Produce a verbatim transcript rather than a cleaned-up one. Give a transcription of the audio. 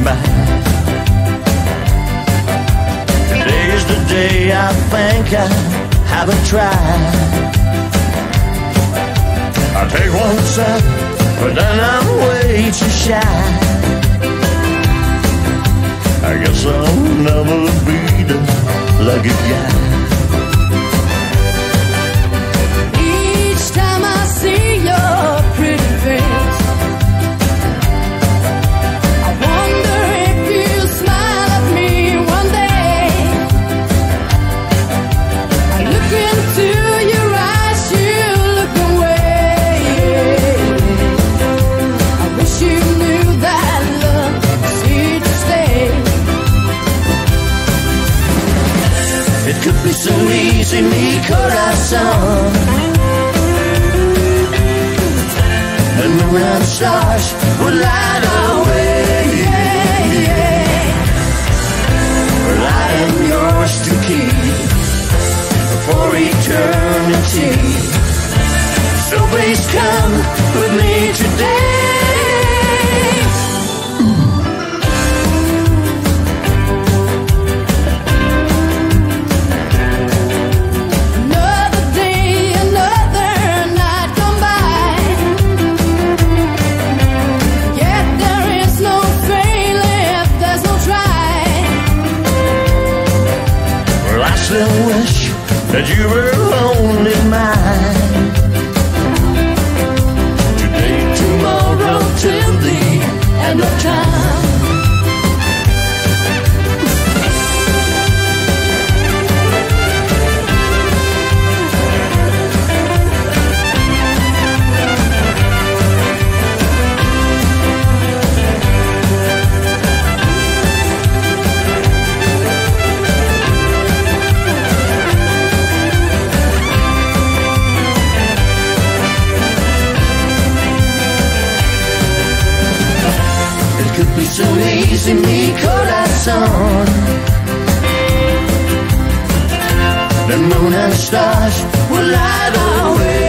by. Today's the day I think I haven't tried. I take one step, but then I'm way too shy. I guess I'll never be the lucky guy. Each time I see your pretty face, I wonder if you'll smile at me one day. I look into your eyes, you look away. I wish you knew that love is here to stay. It could be so easy, mi corazón. The moon and stars would light our way. Well, I am yours to keep for eternity. So please come with me today. I wish that you were only mine. Today, tomorrow, till the end of time. Could be so easy, mi corazón. The moon and stars will light our way.